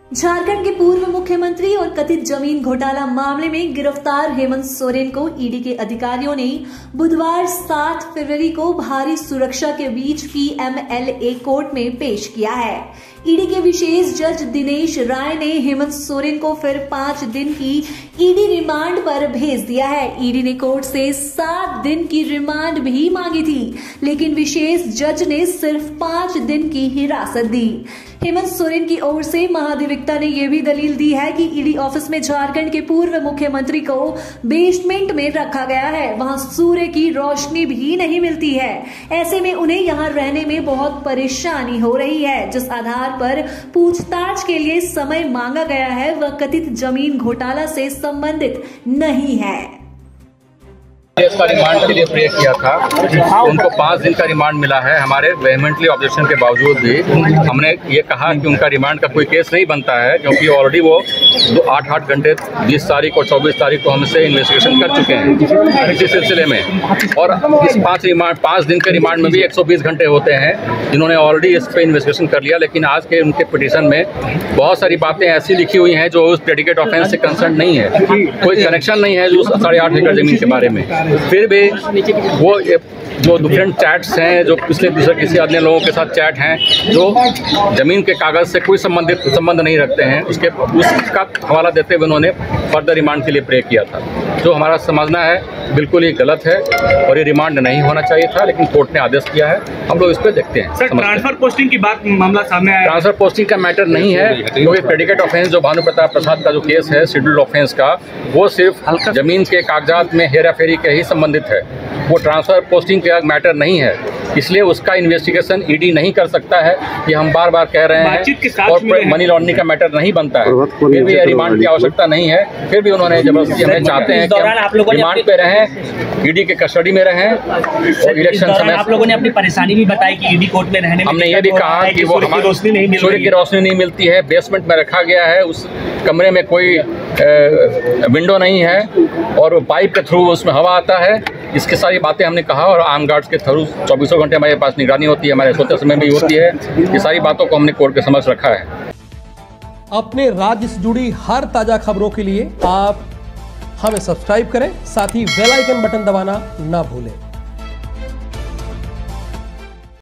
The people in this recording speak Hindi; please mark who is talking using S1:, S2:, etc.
S1: झारखंड के पूर्व मुख्यमंत्री और कथित जमीन घोटाला मामले में गिरफ्तार हेमंत सोरेन को ईडी के अधिकारियों ने बुधवार 7 फरवरी को भारी सुरक्षा के बीच पीएमएलए कोर्ट में पेश किया है। ईडी के विशेष जज दिनेश राय ने हेमंत सोरेन को फिर 5 दिन की ईडी रिमांड पर भेज दिया है। ईडी ने कोर्ट से 7 दिन की रिमांड भी मांगी थी, लेकिन विशेष जज ने सिर्फ 5 दिन की हिरासत दी। हेमंत सोरेन की ओर से महाधिवक्ता ने यह भी दलील दी है कि ईडी ऑफिस में झारखंड के पूर्व मुख्यमंत्री को बेसमेंट में रखा गया है, वहां सूर्य की रोशनी भी नहीं मिलती है। ऐसे में उन्हें यहां रहने में बहुत परेशानी हो रही है। जिस आधार पर पूछताछ के लिए समय मांगा गया है वह कथित जमीन घोटाला से संबंधित नहीं है।
S2: इसका रिमांड के लिए प्रे किया था, उनको 5 दिन का रिमांड मिला है। हमारे वेहमेंटली ऑब्जेक्शन के बावजूद भी हमने ये कहा कि उनका रिमांड का कोई केस नहीं बनता है, क्योंकि ऑलरेडी वो 8-8 घंटे 20 तारीख और 24 तारीख को हमसे इन्वेस्टिगेशन कर चुके हैं इसी सिलसिले में। और इस 5 दिन के रिमांड में भी 120 घंटे होते हैं, जिन्होंने ऑलरेडी इस पर इन्वेस्टिगेशन कर लिया। लेकिन आज के उनके पिटीशन में बहुत सारी बातें ऐसी लिखी हुई हैं जो उस प्रेडिकेट ऑफेंस से कंसर्न नहीं है, कोई कनेक्शन नहीं है जो 8.5 एकड़ जमीन के बारे में। फिर भी वो जो डिफरेंट चैट्स हैं, जो पिछले किसी अन्य लोगों के साथ चैट हैं, जो ज़मीन के कागज़ से कोई संबंध नहीं रखते हैं, उसका हवाला देते हुए उन्होंने फर्दर रिमांड के लिए प्रे किया था, जो हमारा समझना है बिल्कुल ही गलत है और ये रिमांड नहीं होना चाहिए था। लेकिन कोर्ट ने आदेश किया है, हम लोग इस पर देखते हैं।
S3: सर, ट्रांसफर पोस्टिंग की बात मामला सामने आया।
S2: ट्रांसफर पोस्टिंग का मैटर नहीं है, क्योंकि प्रेडिकेट ऑफेंस जो भानु प्रसाद का जो केस है शेड्यूल्ड ऑफेंस का, वो सिर्फ जमीन के कागजात में हेरा फेरी के ही संबंधित है, वो ट्रांसफर पोस्टिंग का मैटर नहीं है। इसलिए उसका इन्वेस्टिगेशन ईडी नहीं कर सकता है, ये हम बार बार कह रहे हैं, और मनी लॉन्ड्रिंग का मैटर नहीं बनता है। फिर भी रिमांड की आवश्यकता नहीं है, फिर भी उन्होंने जबरदस्ती हमें चाहते हैं कि हम रिमांड पे रहें, ईडी के कस्टडी में रहें। और इलेक्शन समय
S3: आप लोगों ने अपनी परेशानी भी बताई कि ईडी कोर्ट में रहने में
S2: हमने ये भी कहा कि वो सूर्य की रोशनी नहीं मिलती है, बेसमेंट में रखा गया है, उस कमरे में कोई विंडो नहीं है और पाइप के थ्रू उसमें हवा आता है। इसकी सारी बातें हमने कहा, और आर्म गार्ड्स के थ्रू 24 घंटे हमारे पास निगरानी होती है, हमारे सोते समय भी होती है। ये सारी बातों को हमने कोर्ट के समक्ष रखा है।
S4: अपने राज्य से जुड़ी हर ताजा खबरों के लिए आप हमें सब्सक्राइब करें, साथ ही बेल आइकन बटन दबाना ना भूलें।